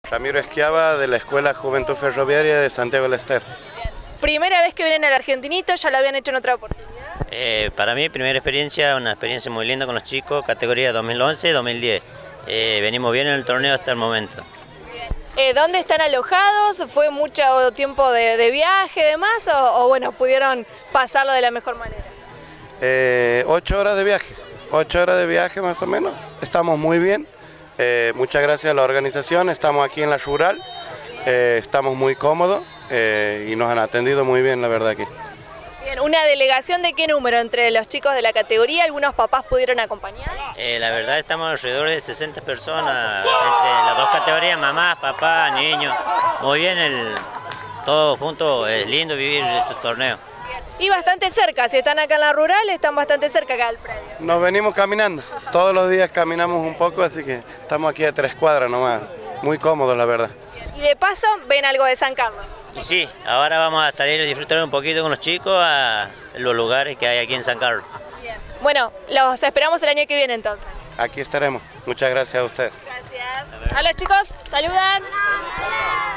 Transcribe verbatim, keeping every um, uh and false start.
Ramiro Esquiava, de la Escuela Juventud Ferroviaria de Santiago del Estero. ¿Primera vez que vienen al Argentinito? ¿Ya lo habían hecho en otra oportunidad? Eh, para mí, primera experiencia, una experiencia muy linda con los chicos, categoría dos mil once y dos mil diez. Eh, venimos bien en el torneo hasta el momento. Eh, ¿Dónde están alojados? ¿Fue mucho tiempo de, de viaje y demás? O, o bueno, pudieron pasarlo de la mejor manera? Eh, ocho horas de viaje, ocho horas de viaje más o menos. Estamos muy bien. Eh, muchas gracias a la organización. Estamos aquí en la Rural. Eh, estamos muy cómodos eh, y nos han atendido muy bien, la verdad aquí. Bien, ¿una delegación de qué número entre los chicos de la categoría? ¿Algunos papás pudieron acompañar? Eh, la verdad estamos alrededor de sesenta personas, entre las dos categorías, mamás, papás, niños. Muy bien, el, todo junto, es lindo vivir estos torneos. Y bastante cerca, si están acá en la Rural, están bastante cerca acá del predio. Nos venimos caminando, todos los días caminamos un poco, así que estamos aquí a tres cuadras nomás, muy cómodos la verdad. Y de paso, ven algo de San Carlos. Y sí, ahora vamos a salir a disfrutar un poquito con los chicos a los lugares que hay aquí en San Carlos. Bien. Bueno, los esperamos el año que viene entonces. Aquí estaremos, muchas gracias a usted. Gracias. A los chicos, saludan.